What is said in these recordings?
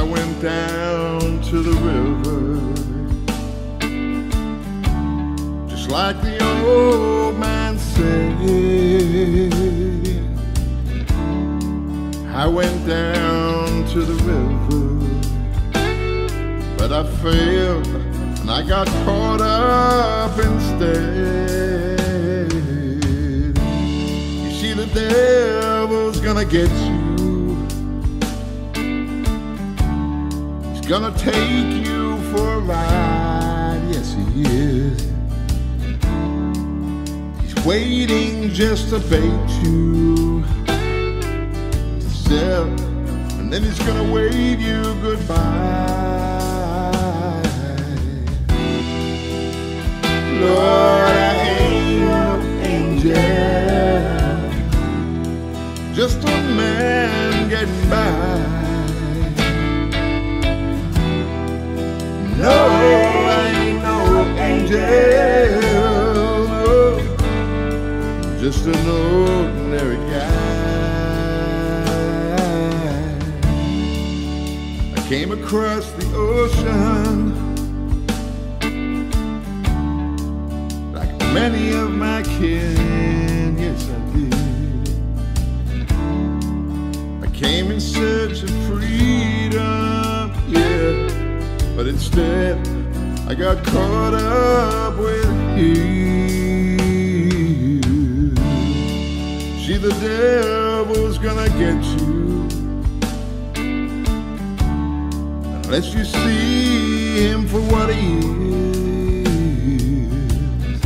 went down to the river, just like the old man said. I went down to the river, but I fell and I got caught up instead. You see, the devil's gonna get you. He's gonna take you for a ride, yes he is. He's waiting just to bait you to sell, and then he's gonna wave you goodbye. Lord, I ain't no angel, just a man getting by. No, I ain't no angel, no, just an ordinary guy. I came across the ocean like many of my kin, yes I did. I came in search of freedom, yeah, but instead I got caught up with you. See, the devil's gonna get you unless you see him for what he is.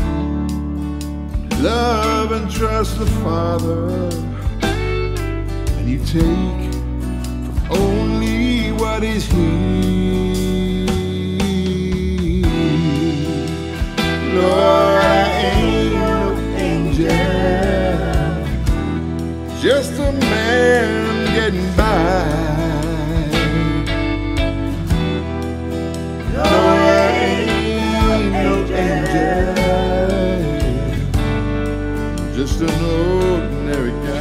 Love and trust the Father, and you take from only what is his. Lord, I ain't no angel, just a man getting by. No, I ain't no angel, just an ordinary guy.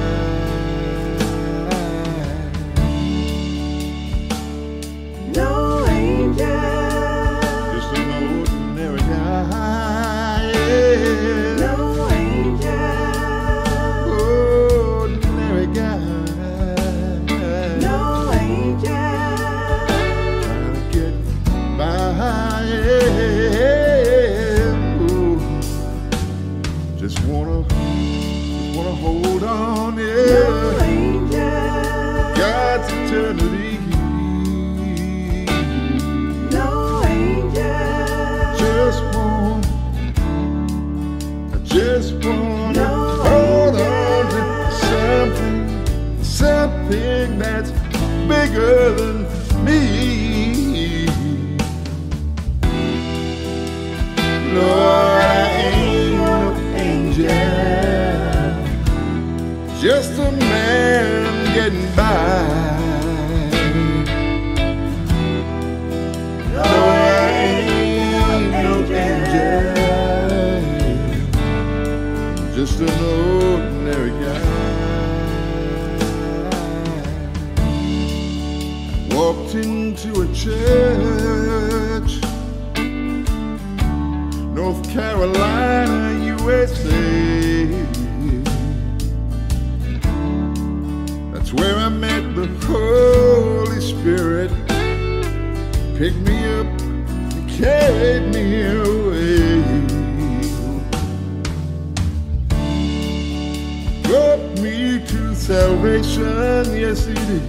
No angel, Just an ordinary guy, yeah. no angel, Ordinary guy, no angel, trying to get by, yeah. Ooh. Just wanna hold on, no yeah. angel, God's eternity. no angel, I just want to No hold on to angel. something that's bigger than me. Lord, I ain't no angel, just a man getting by. No, I ain't no angel, just an ordinary guy. Walked into a church, North Carolina, USA. That's where I met the Holy Spirit. Picked me up and carried me away. Brought me to salvation, yes he did.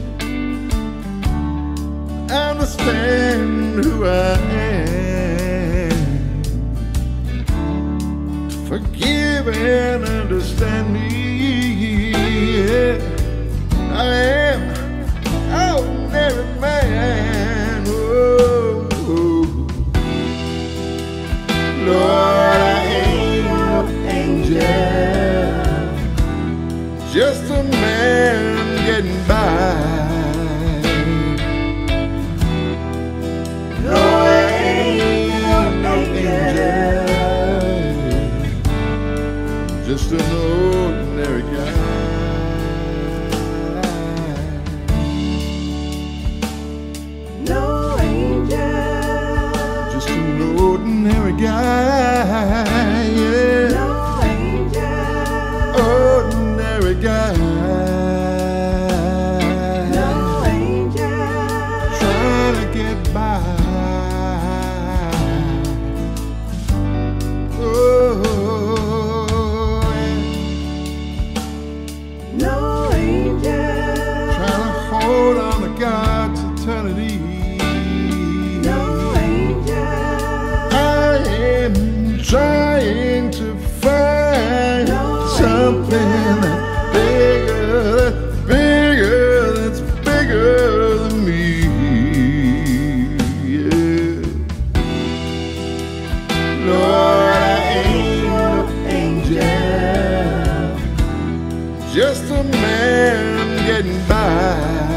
Understand who I am, forgive and understand me, yeah. I am an ordinary man, oh, oh. Lord, I ain't no angel, just a man getting by. No, I ain't no angel, just an ordinary guy. get by. Oh, No angel. trying to hold on to God's eternity. No angel. I am trying to find No something that's bigger than me. Yeah. Lord, I ain't no angel, just a man getting by.